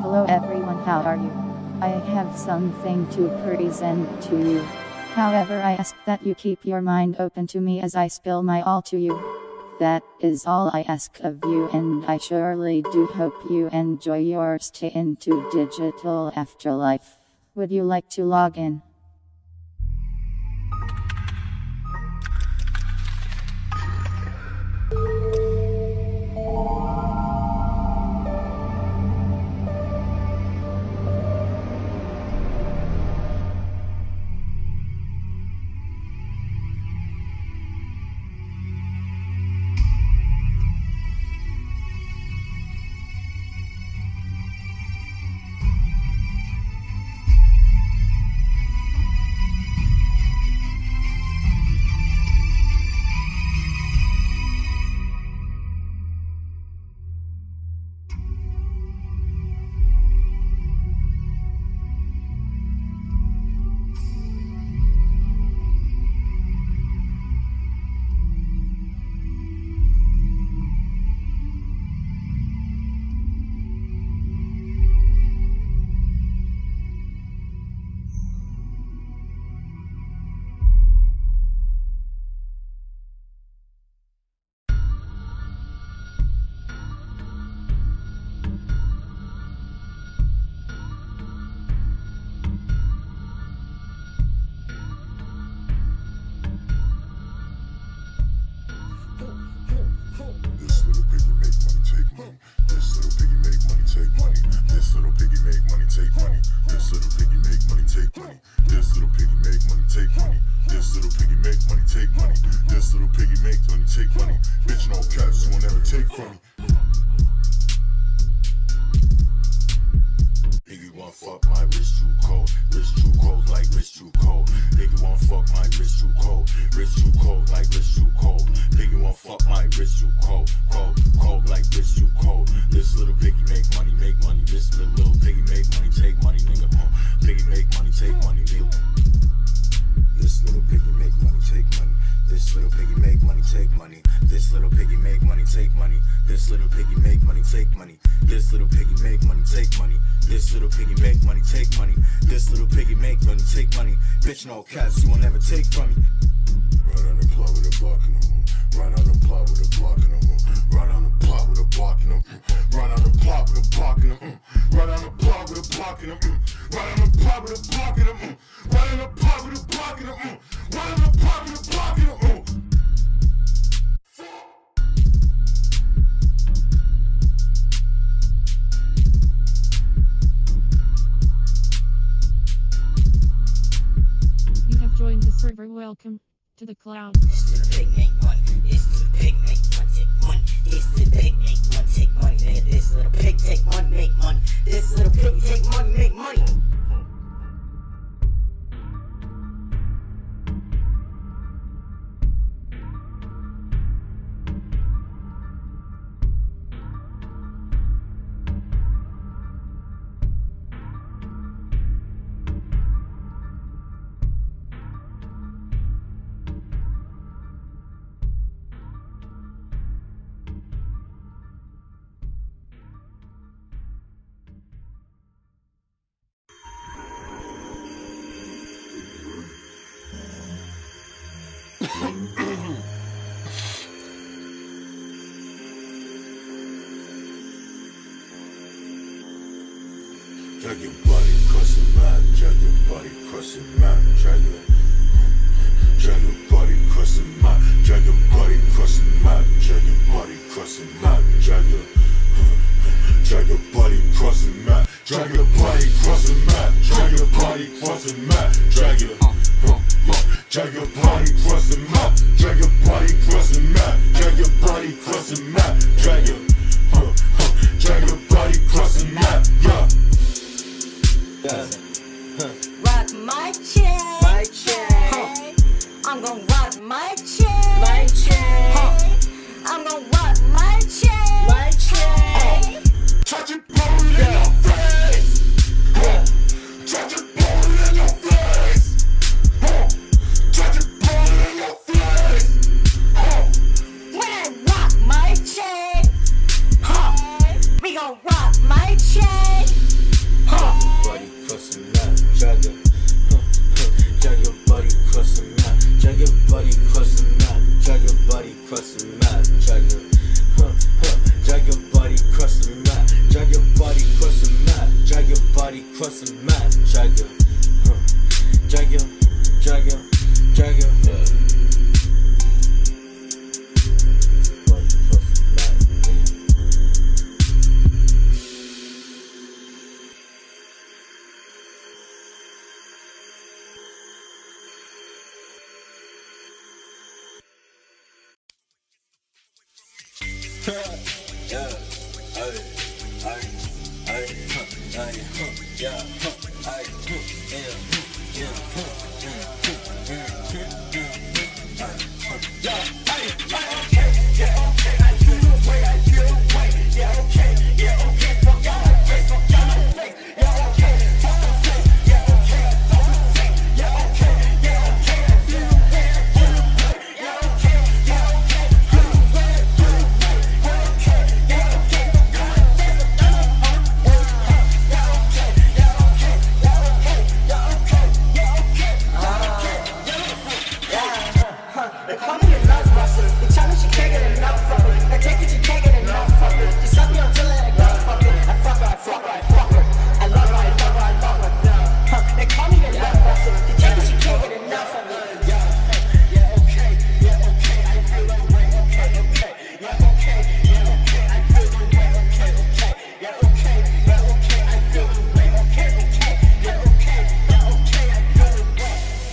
Hello everyone, how are you? I have something to present to you. However, I ask that you keep your mind open to me as I spill my all to you. That is all I ask of you, and I surely do hope you enjoy your stay into digital afterlife. Would you like to log in? This little piggy make money, take money. This little piggy make money, take money. This little piggy make money, take money. This little piggy make money, take money. This little piggy make money, take money. Bitch, no cats, you will never take from me. Piggy won't fuck my wrist too cold. Wrist too cold, like wrist too cold. Piggy won't fuck my wrist too cold. Wrist too cold, like wrist too cold. Piggy won't fuck my wrist too cold. Cold, like wrist too cold. This little piggy make money, make money. This little piggy make money, take money, nigga. Piggy make money, take money, nigga. This little piggy make money, take money. This little piggy make money, take money. This little piggy make money, take money. This little piggy make money, take money. This little piggy make money, take money. This little piggy make money, take money. This little piggy make money, take money. Bitch, no cats, you will never take from me. Right on the plot with a block in the moon. Right on the plot with a block in the moon. Right on the plot with a block in the moon. Right on the plot with a block in the moon. Right on the plot with a block in the moon. Right on the plot with a block in the moon. Right on the plot with a block in the moon. Right on the plot with a block in the moon. You have joined the server. Welcome to the cloud. This little pig make money. This little pig make money, take money. This little pig make money, take money. Nigga, this little pig take money, make money. This little pig take money, make money. Drag your body across the map, drag your body across the map, drag your body across the map, drag your body across the map, drag your body across the map, drag your body across the map, drag your body across the map, drag your body across the map, drag your body across the map, drag your body across the map, drag your body across the map, drag your body across the map, yeah. Rock my chain. My chain. I'm gonna rock my chain. My chain. I'm gonna rock my chain. My chain. Yeah, ay, ay, ay, ay, yeah, ay, yeah, yeah, okay, yeah, okay, I feel the way, yeah, okay, fuck out my face, yeah, okay, fuck the face, yeah, okay, fuck the face, yeah, okay, I feel the way, yeah, okay, feel the way, They call me a nut buster. They tell me she can't get enough of it. I take it, she can't get enough of it. She suck me until I got fuck it. I fuck her. I love her. They call me the nut buster. They take it, she can't get enough of it. Yeah, okay, I feel the way, okay, yeah, okay, I feel the way, okay, yeah, okay, I feel the way, okay, yeah, okay, I feel the way.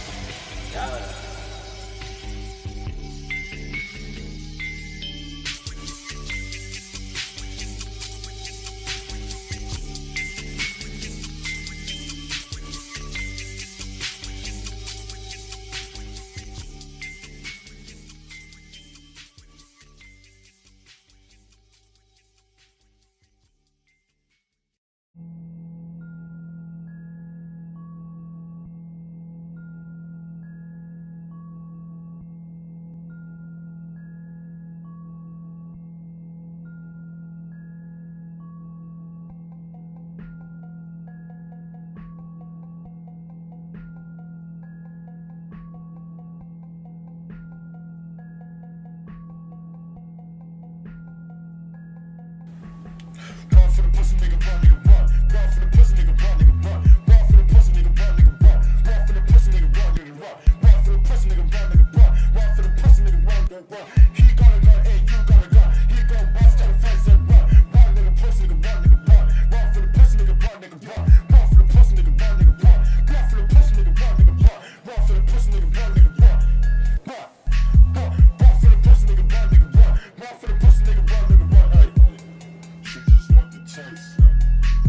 Run for the pussy, nigga, run, nigga, run. Run for the pussy, nigga, run, nigga, run. Run for the pussy, nigga, run, nigga, run. Run for the pussy, nigga, run, nigga, run. Run for the pussy, nigga, run, nigga, run. Run for the pussy, nigga, run, nigga, run. He gonna run, hey, you gonna run. He gon' bust to the face and run. Run, nigga, pussy, nigga, run, nigga, run. Run for the pussy, nigga, run, nigga, run. Run for the pussy, nigga, run, nigga, run. Run for the pussy, nigga, run, nigga, run. Run for the pussy, nigga, run, nigga, run. Run for the pussy, nigga, run, nigga, run. Run for the pussy, nigga, run, nigga, run. Hey, she just want the taste.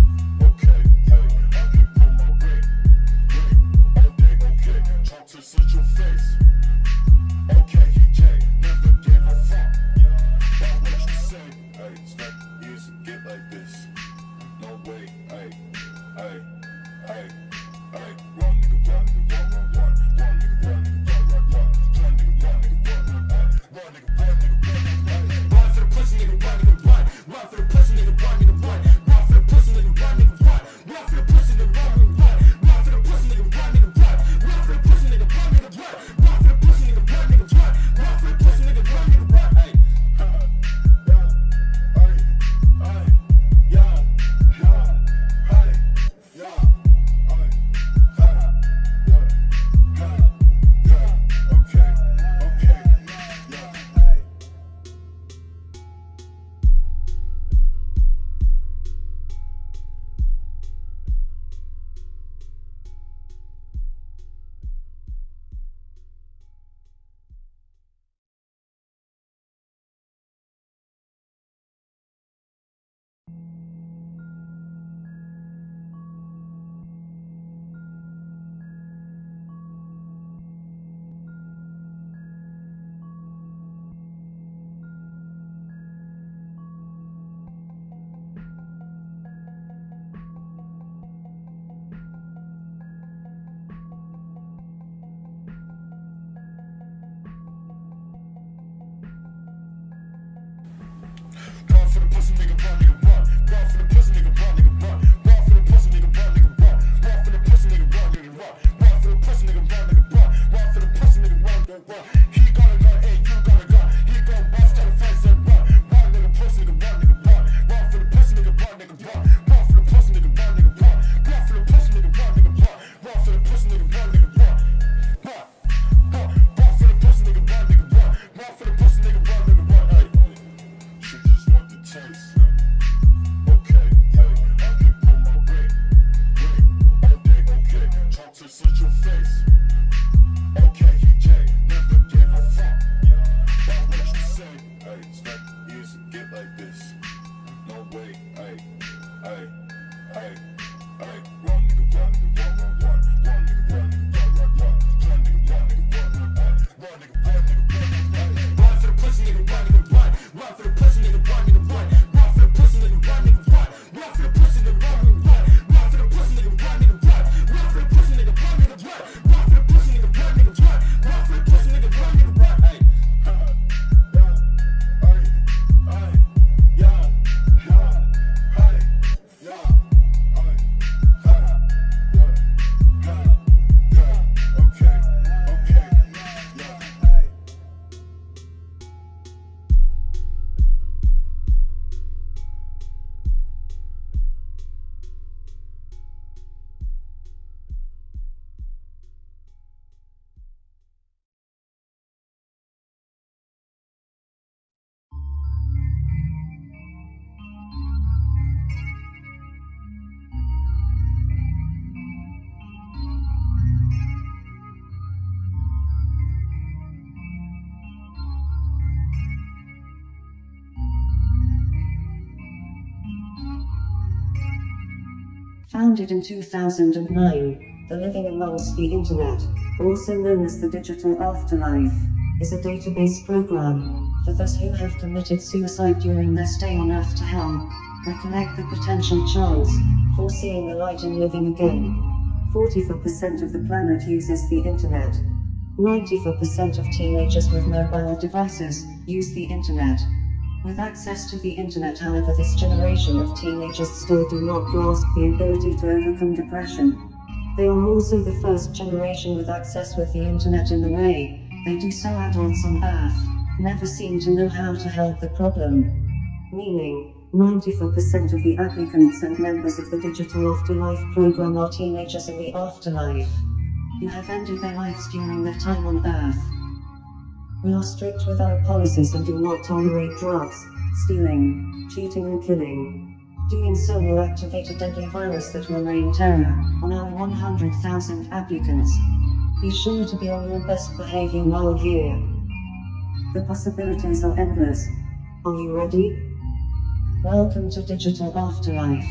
Founded in 2009, the Living Amongst the Internet, also known as the Digital Afterlife, is a database program for those who have committed suicide during their stay on Earth to help recollect the potential chance for seeing the light and living again. 44% of the planet uses the internet. 94% of teenagers with mobile devices use the internet. With access to the internet, however, this generation of teenagers still do not grasp the ability to overcome depression. They are also the first generation with access with the internet in the way they do so adults on Earth never seem to know how to help the problem. Meaning, 94% of the applicants and members of the Digital Afterlife program are teenagers in the afterlife who have ended their lives during their time on Earth. We are strict with our policies and do not tolerate drugs, stealing, cheating and killing. Doing so will activate a deadly virus that will rain terror on our 100,000 applicants. Be sure to be on your best behavior while here. The possibilities are endless. Are you ready? Welcome to Digital Afterlife.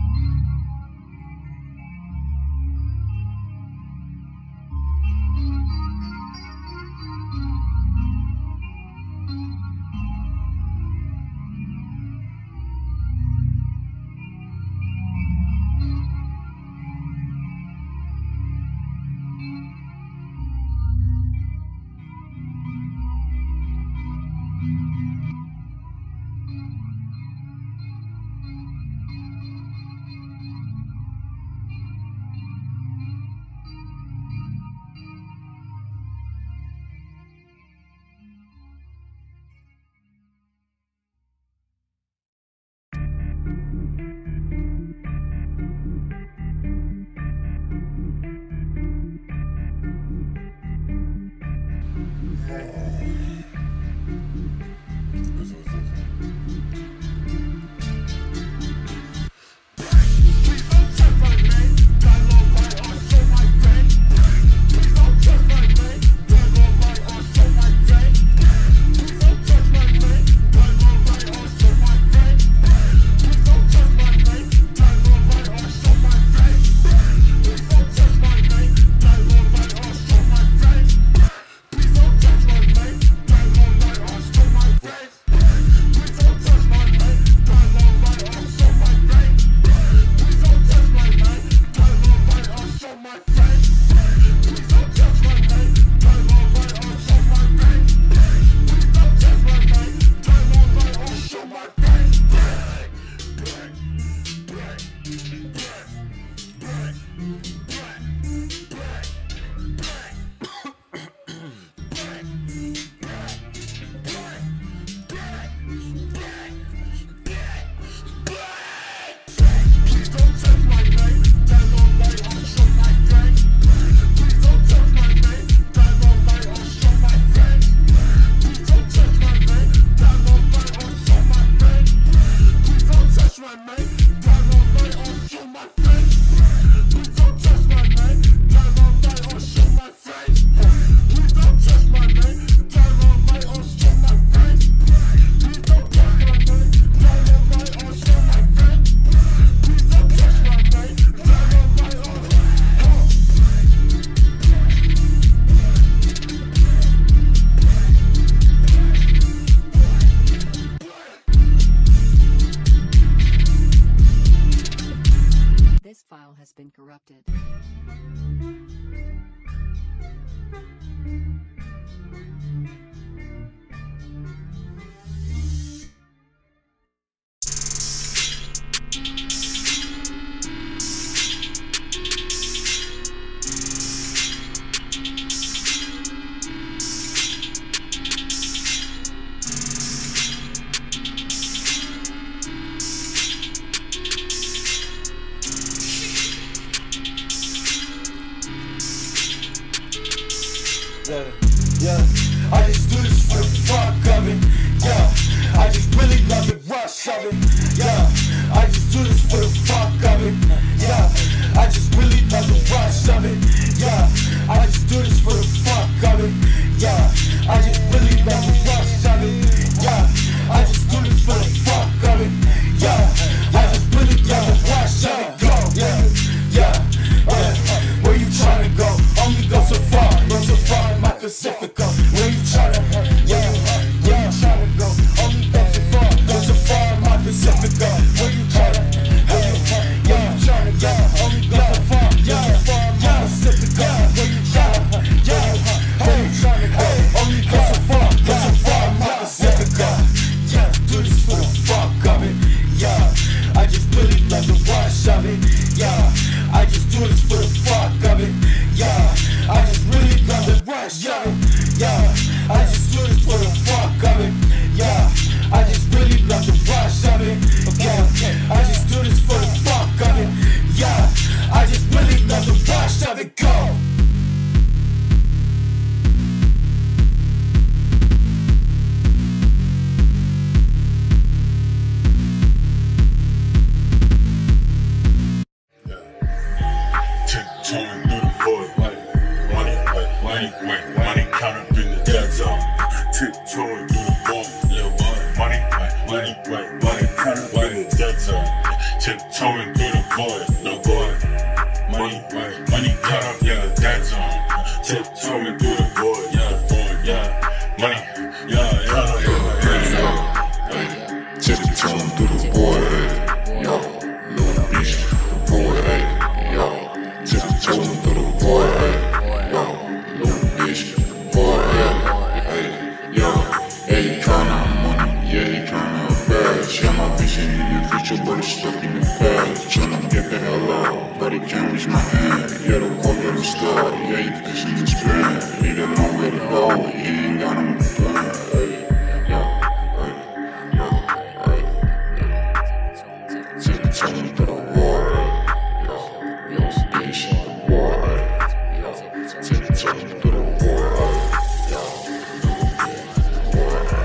Has been corrupted. Yeah, I just do this for the fuck of it. Yeah, I just really love the rush of it. Yeah, I just do this for the fuck of it. Yeah, I just really love the rush of it. Yeah, I just do this for the fuck of it. Yeah, I just really love the rush of it. Yeah, I just do this for the fuck of it. Yeah, I just really love the rush of it. Go, yeah. dead zone. Tiptoeing through the void, no void. Money count up, yeah, dead zone. Tiptoeing through the void, yeah, void, yeah. Money, yeah. Tiptoeing through the void, yo, little beast, void, yo. Tiptoeing through the void, yo, little beast, void, yo. Yeah, you counting money, yeah, you counting bad. Share my vision in the future, but it's stuck in the past. Tryna get the hell out, but it can't reach my hand. Yeah, the call get a star, yeah, you can see this plan. Need a long way to go, you ain't got no plan. Tiptoeing through the water, yo, bitch, water, yo. Tiptoeing through the water, yo, water.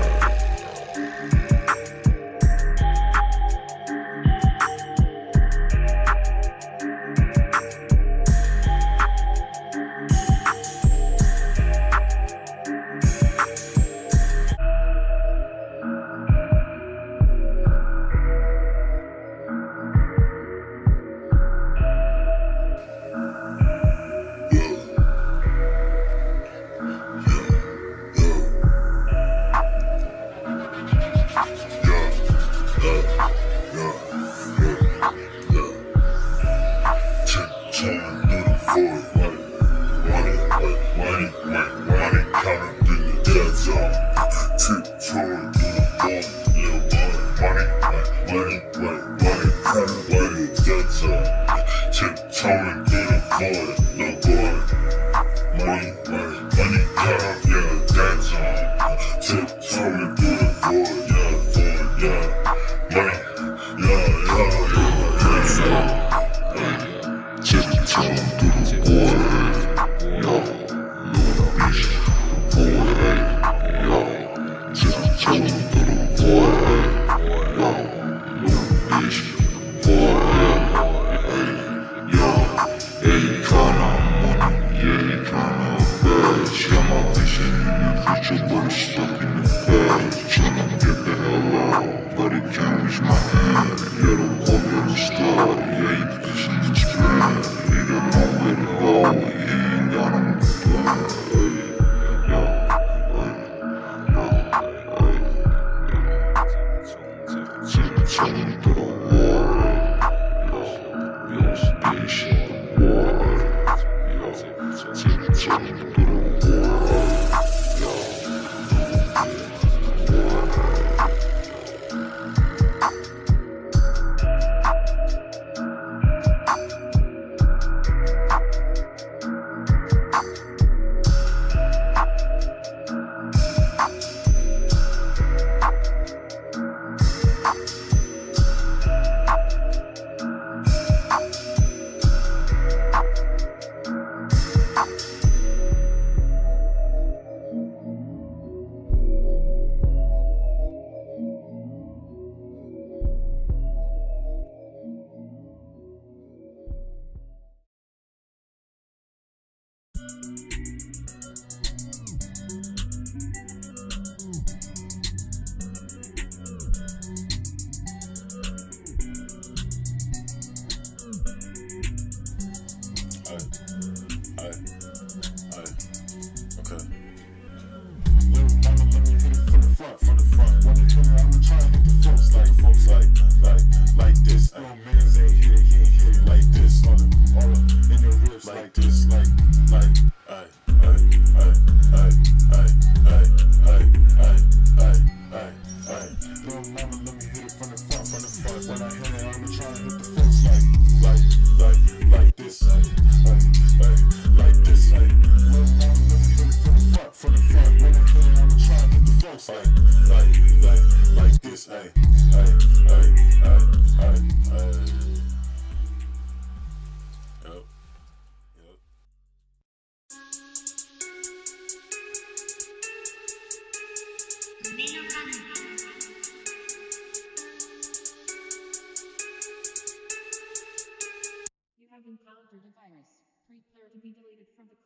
encountered a virus. Prepare to be deleted from the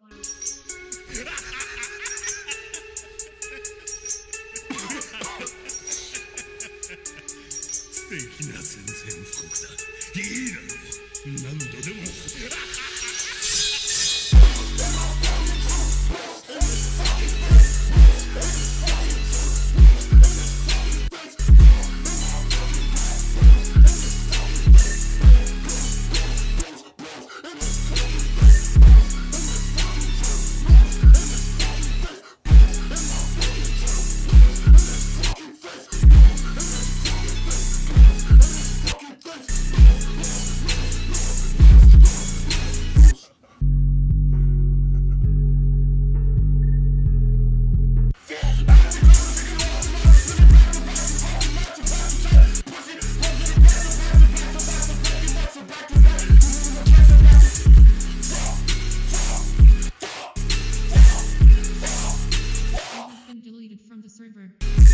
cloud. きな宣戦布告だ。いいだろう。何度でも。 Been deleted from the server.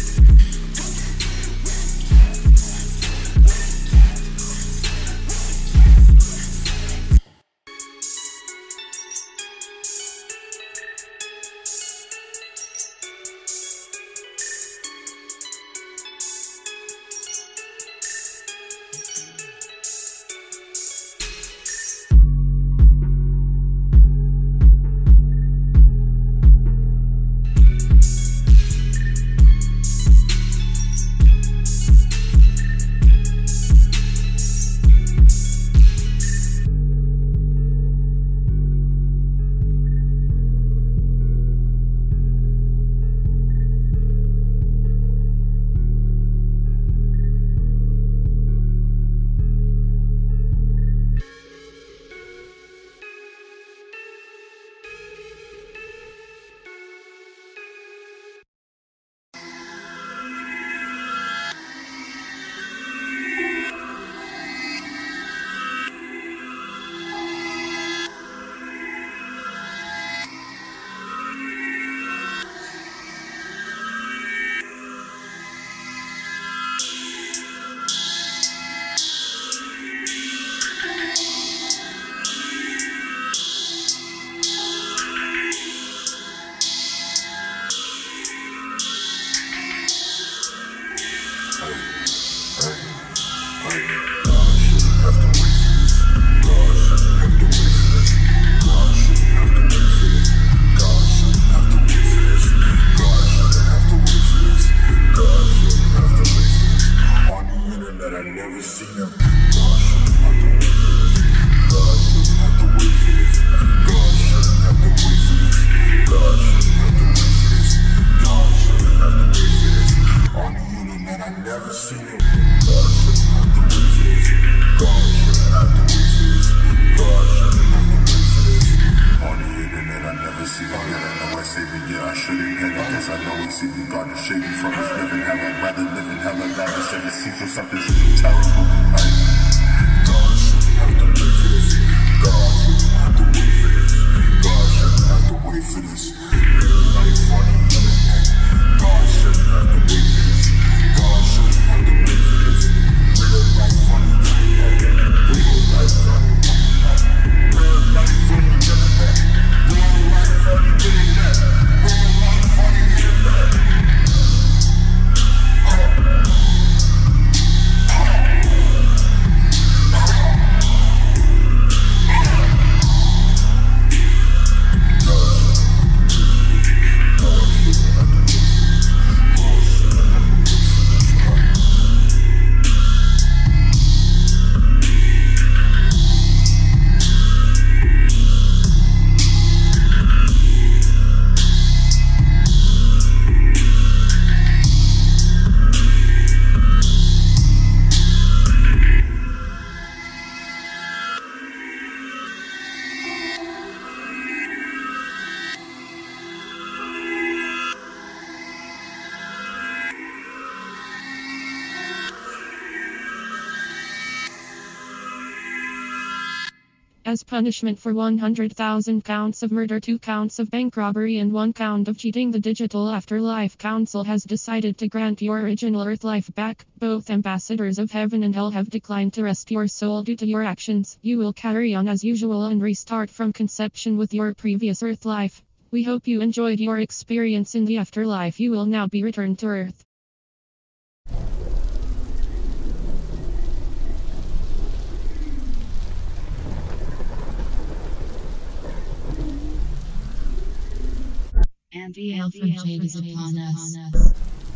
As punishment for 100,000 counts of murder, 2 counts of bank robbery and 1 count of cheating, the Digital Afterlife Council has decided to grant your original Earth life back. Both ambassadors of heaven and hell have declined to rest your soul due to your actions. You will carry on as usual and restart from conception with your previous Earth life. We hope you enjoyed your experience in the afterlife. You will now be returned to Earth. and the Alpha Jade is upon us.